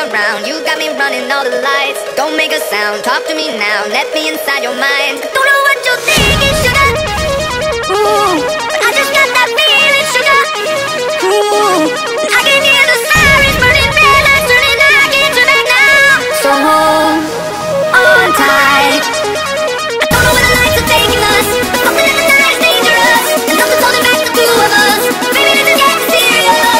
around, you got me running all the lights. Don't make a sound, talk to me now, let me inside your mind. Don't know what you're thinking, sugar. Ooh, but I just got that feeling, sugar. Ooh, I can hear the sirens burning, red lights turning, I can't turn back now. So hold on tight. I don't know where the lights are taking us, but something in the night's dangerous, and nothing's holding back the two of us. Baby, this is getting serious.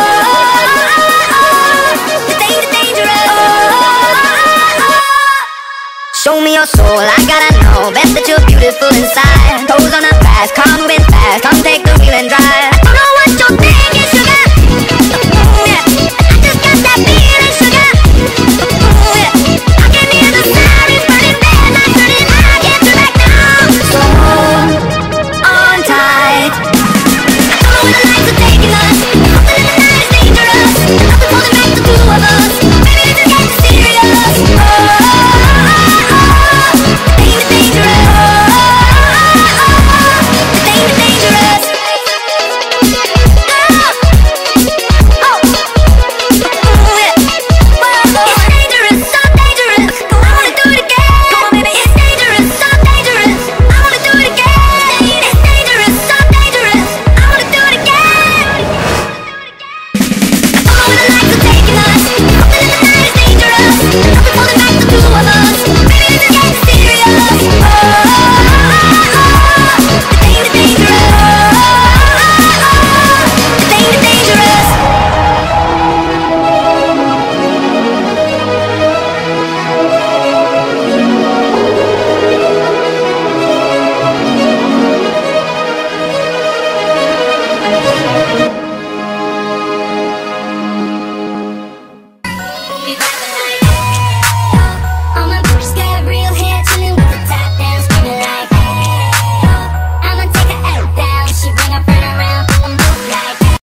Show me your soul, I gotta know. Bet that you're beautiful inside. Toes on the fast, car moving fast. Come take the wheel and drive. I don't know what you're thinking.